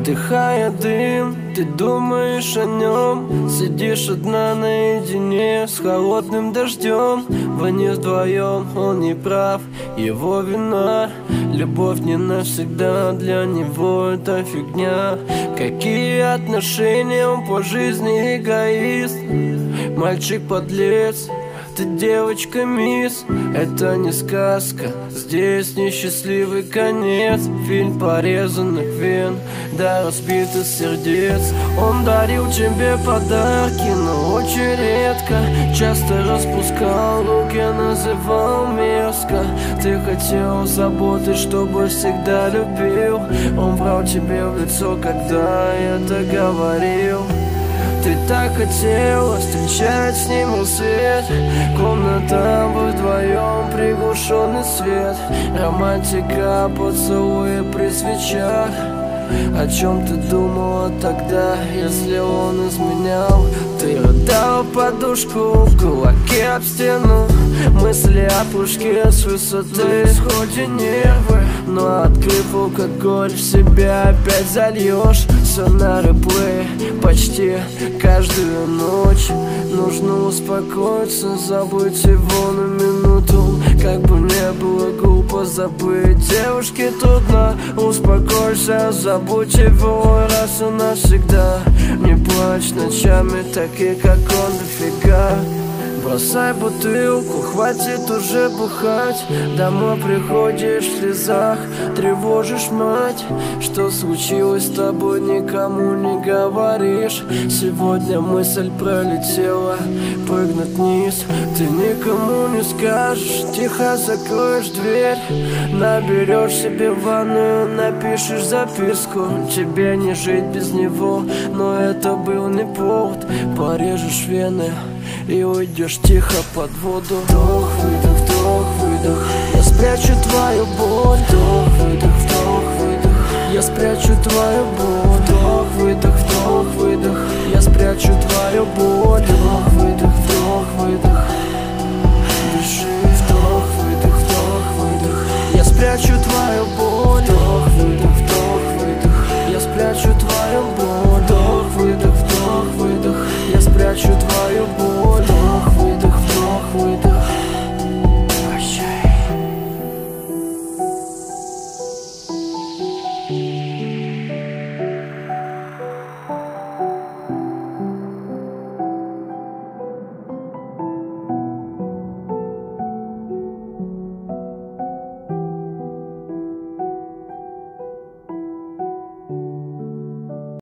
Вдыхая дым, ты думаешь о нем. Сидишь одна наедине с холодным дождем. Вы не вдвоем, он не прав, его вина. Любовь не навсегда, для него это фигня. Какие отношения, он по жизни эгоист. Мальчик-подлец, ты девочка мисс. Это не сказка, здесь несчастливый конец. Фильм порезанных вен, до разбитых сердец. Он дарил тебе подарки, но очень редко. Часто распускал руки, называл мерзко. Ты хотел заботы, чтобы всегда любил. Он врал тебе в лицо, когда это говорил. Ты так хотела встречать с ним рассвет. Комната, вы вдвоем, приглушенный свет. Романтика, поцелуи при свечах. О чем ты думала тогда, если он изменял? Ты рыдала подушку, кулаки об стену. Мысли о прыжке с высоты, сходи нервы. Но открыв алкоголь, в себя опять зальешь. Все на реплей, почти каждую ночь. Нужно успокоиться, забыть его на минуту. Как бы не было глупо забыть, девушке трудно. Успокойся, забудь его раз и навсегда. Не плачь ночами, такие как он, дофига. Бросай бутылку, хватит уже бухать. Домой приходишь в слезах, тревожишь мать. Что случилось с тобой, никому не говоришь. Сегодня мысль пролетела, прыгнуть вниз. Ты никому не скажешь, тихо закроешь дверь. Наберешь себе ванную, напишешь записку. Тебе не жить без него, но это был не повод. Порежешь вены и уйдешь тихо под воду. Вдох, выдох, вдох, выдох. Я спрячу твою боль. Вдох, выдох, вдох, выдох. Я спрячу твою боль.